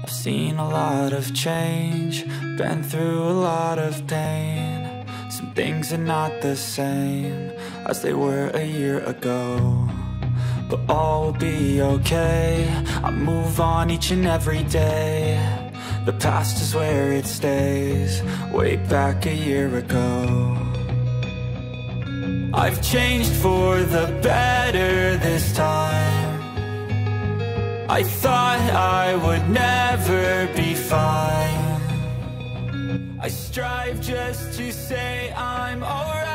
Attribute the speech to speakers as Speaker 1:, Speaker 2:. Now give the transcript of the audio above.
Speaker 1: I've seen a lot of change, been through a lot of pain. Some things are not the same as they were a year ago, but all will be okay. I move on each and every day. The past is where it stays, way back a year ago. I've changed for the better this time. I thought I would never be fine. I strive just to say I'm alright.